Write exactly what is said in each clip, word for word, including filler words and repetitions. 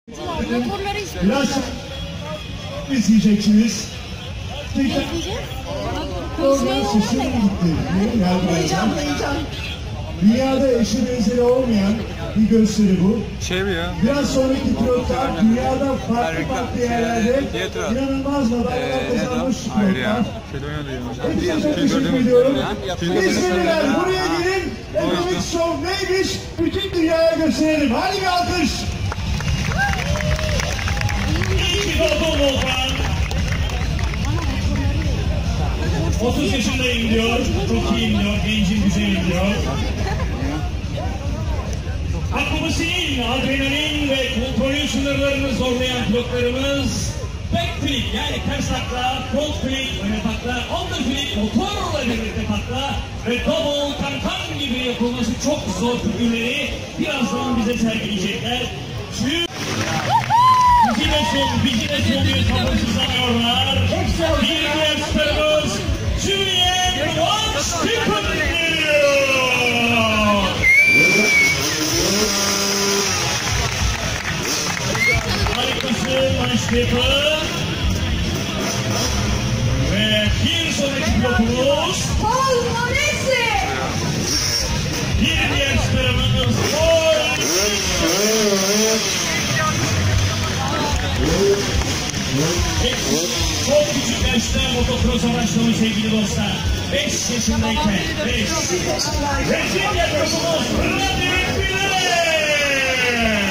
Motorları Biraz izleyeceksiniz. Oradan sesine gitti. Heyecan, heyecan. Dünyada eşi benzeri olmayan bir gösteri bu. Şey mi ya? Biraz sonraki pilotlar dünyada farklı farklı yerlerde inanılmaz madalyalar kazanmış pilotlar. Hepinize teşekkür ediyorum. İzmirliler buraya gelin. Ekonomik Show neymiş? Bütün dünyaya gösterelim. Hadi bir alkış. otuz yaşındayım diyor, çok iyiyim diyor, gencim güzelim diyor. Akrobasinin, adrenalin ve kontrolün sınırlarını zorlayan pilotlarımız backflip yani ters takla, front flip, öne takla, underflip, motorla birlikte takla ve double kankan gibi yapılması çok zor figürleri birazdan bize sergileyecekler. Çünkü bizine son, bizine son bir sabırsızlanıyorlar. Bir diğer starımız Julien Van Stippen geliyor. Harikasın Van Stippen. Ve bir sonraki pilotumuz Paul Monesi. bir diğer starımız Paul. Çok küçük yaşta motokrosa başlamış sevgili dostlar. beş yaşındayken. beş. Recep yapımız Vladimir Bile.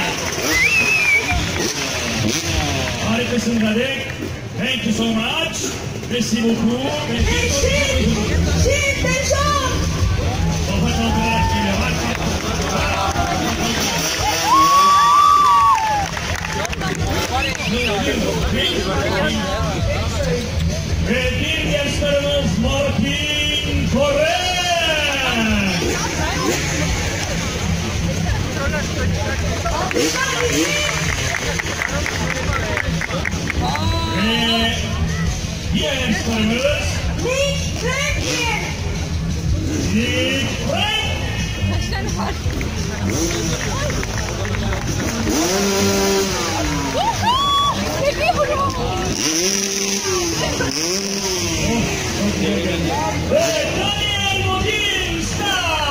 Harikasın Radek. Thank you so much. Merci beaucoup. Şimdi, şimdi çok. Kafa kaldırarak geliyor. Ve bir gençlerimiz Martin Kore. Ve diğer gençlerimiz Nick Franklin. Nick Frank. Kaç tane var? Seviyorum. Ve Daniel Modinsta.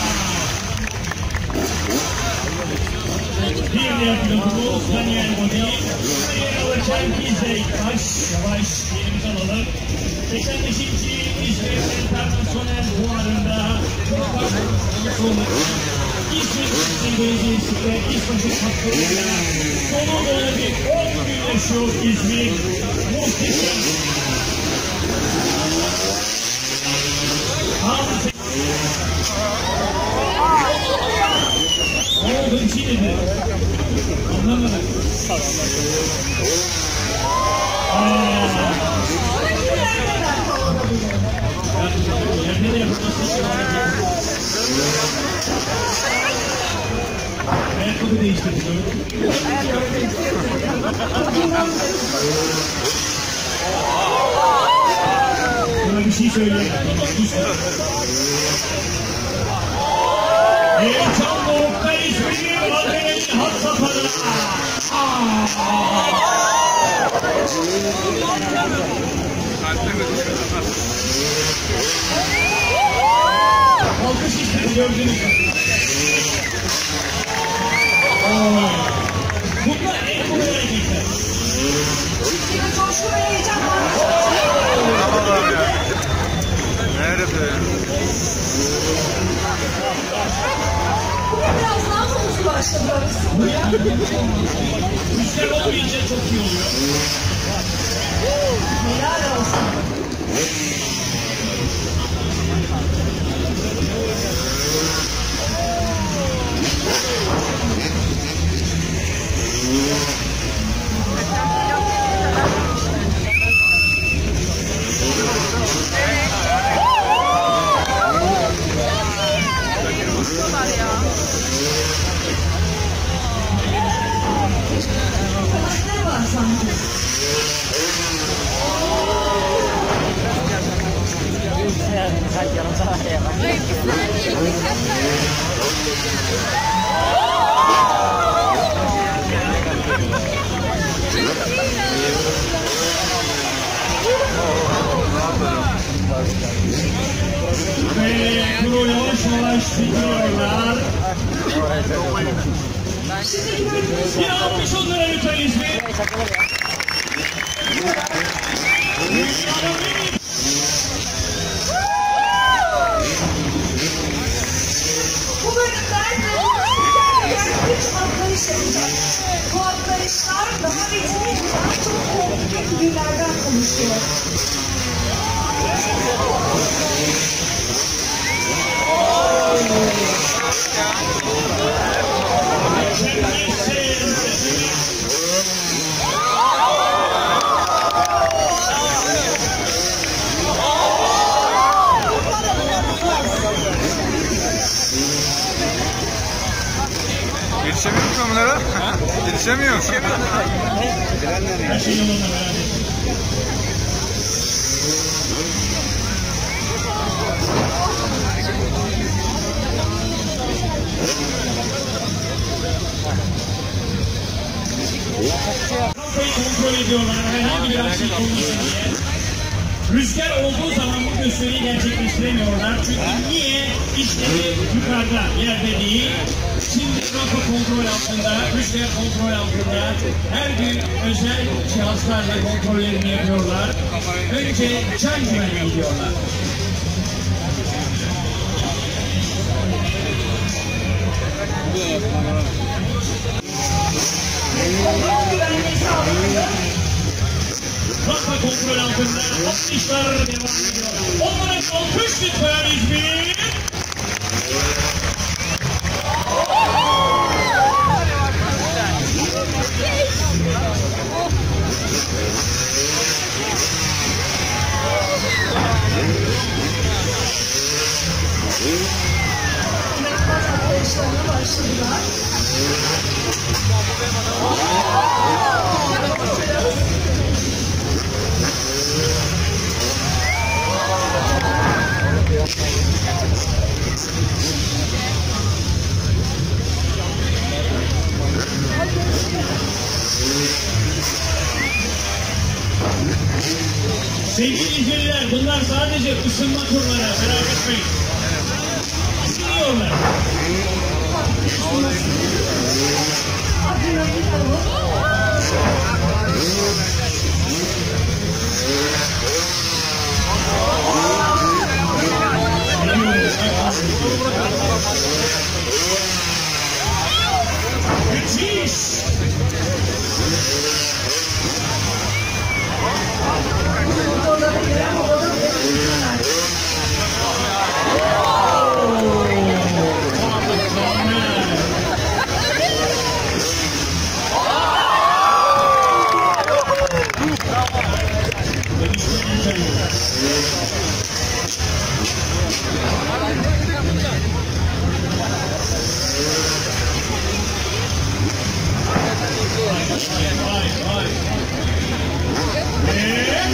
Bir diğer pilotumuz Daniel Modin. Bir alırken biz de ilk baş yavaş yerimizi alalım. seksen beşinci İzmir Internasyonel Fuarı'nda çok başarılı sonuç. İzmir Belediyesi'yle İzmir Hakkı'yla sonu dolu bir on gün yaşıyor İzmir. Muhteşem. Ne oldu? Bir şey dedi. Anlamadım. Yerde de yapılması ayakkabı değiştirdik. Buna bir şey söyleyeyim. Heyecan doğukta İzmir'in adrenalin had safhada. Alkış istedi gördünüz mü? Bunlar en kolay hareketler. Şimdi coşku ve heyecan var. Nerede? Bugün biraz daha konusu başlıyoruz. Rüzgar olmayınca çok iyi oluyor. Helal olsun. Kanatları var sanki. parkuru yavaş yavaş bitiriyorlar. Bir alkış onlara lütfen İzmir. Bu bölümlerde üç atlayış yapacak. Bu atlayışlar daha ritmik, daha çok komplike figürlerden oluşuyor. Yetişemiyor musun bunlara? Yetişemiyor musun? Her şey yolunda beraber. Rampayı kontrol ediyorlar. Herhangi bir aksilik olmasın diye. Rüzgar olduğu zaman bu gösteriyi gerçekleştiremiyorlar. Çünkü niye? İşleri yukarıda, yerde değil. Şimdi rampa kontrol altında, rüzgar kontrol altında. Her gün özel cihazlarla kontrollerini yapıyorlar. Önce can güvenliği gidiyorlar. Rampa kontrol altında atışlar devam ediyor. Onlara alkış lütfen İzmir. Yapmaz atlayışlarına başladılar. Sevgili izleyiciler, bunlar sadece ısınma turları, merak etmeyin. Isınıyorlar. Adrenalin alıp Müthiş! motorlara göre havada bekliyorlar. Vay vay. Ve...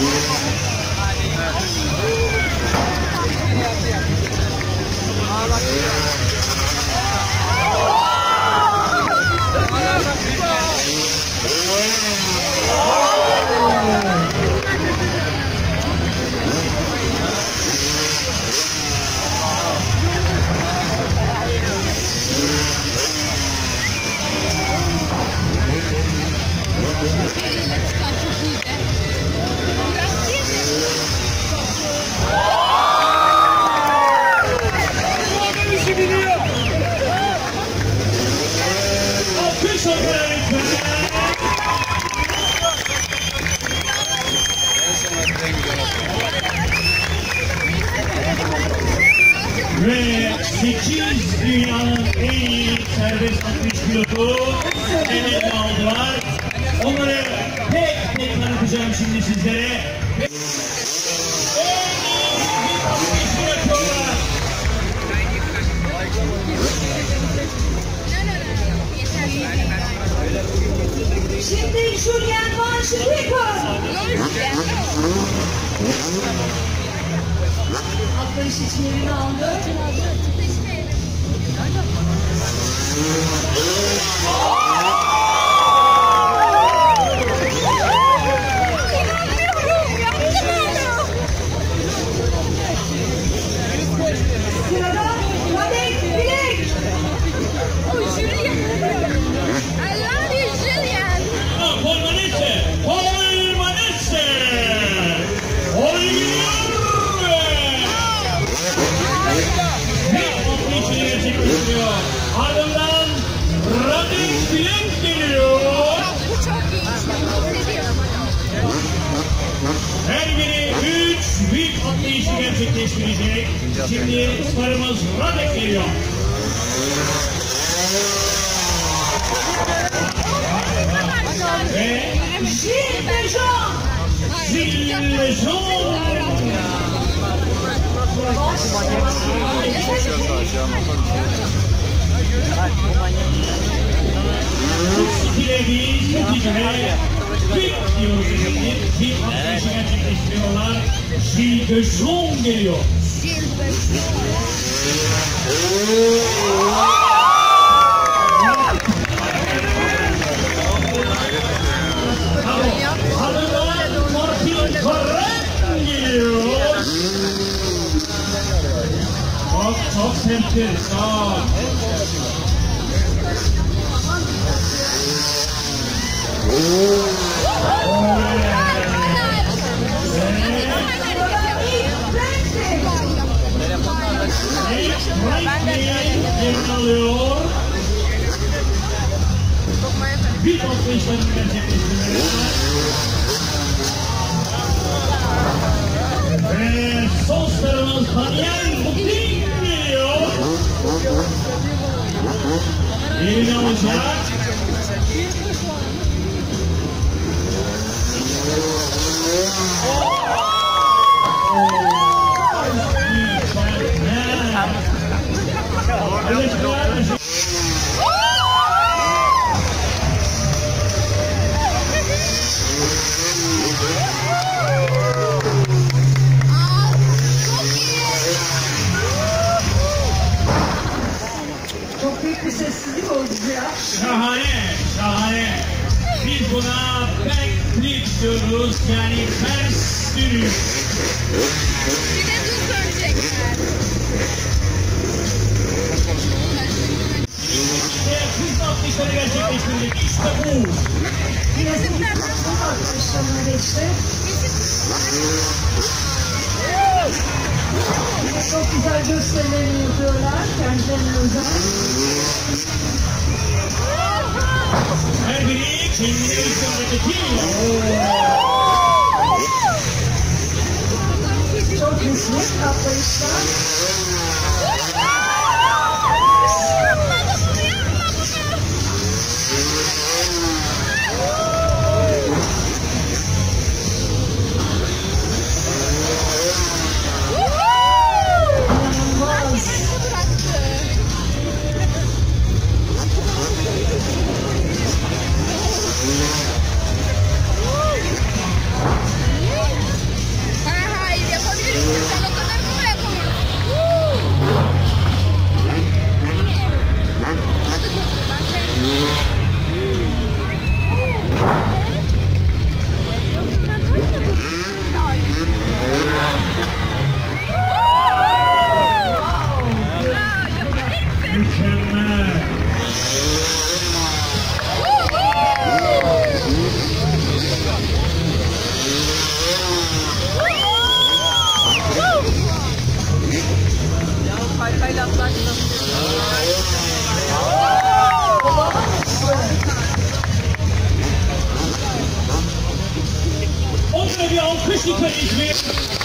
Alkış onlara lütfen. Ve sekiz dünyanın en iyi serbest atış pilotu el ele aldılar. Onları tek tek tanıtacağım şimdi sizlere. En iyi bir atış bırakıyorlar. Şimdi Julien Van Schriepel. Atlayış için yerini aldı. Sırada gelecek. Şimdi starımız Radek geliyor. Ve Gilles Dejean. Gilles Dejean. İkilevi, ikilere Fit diyoruz efendim. Fit atlayışı gerçekleştiriyorlar. Gilles Dejean geliyor. Hanımlar Martin Karen geliyor. Çok çok serttir. Çok. Yerini alıyor. Bir toplayışlarını gerçekleştiriyor. Ve son starımız Daniel Buktin geliyor. Yerini alacak. Çok büyük bir sessizlik oldu ya. Şahane, şahane. Biz buna backflip diyoruz, yani ters dönüş. Bir de dur söyleyecekler. Ve hızlı atlayışları gerçekleştirdik. İşte bu. Yine bu atışlarına geçti. Yine çok güzel gösterilerini yapıyorlar. Kendilerine özel. Her biri kendini üstündeki. Çok hızlı atlayışlar. Hayır yapabilirsin. Sen o kadar mı yapamıyorsun? Hadi dur. Ben seni... Mükemmel. Onlara bir alkış lütfen İzmir.